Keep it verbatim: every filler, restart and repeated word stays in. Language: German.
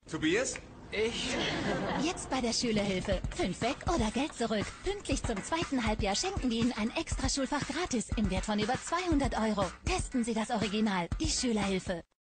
Tobias? Ich... Jetzt bei der Schülerhilfe. Fünf weg oder Geld zurück. Pünktlich zum zweiten Halbjahr schenken wir Ihnen ein extra Schulfach gratis im Wert von über zweihundert Euro. Testen Sie das Original, die Schülerhilfe.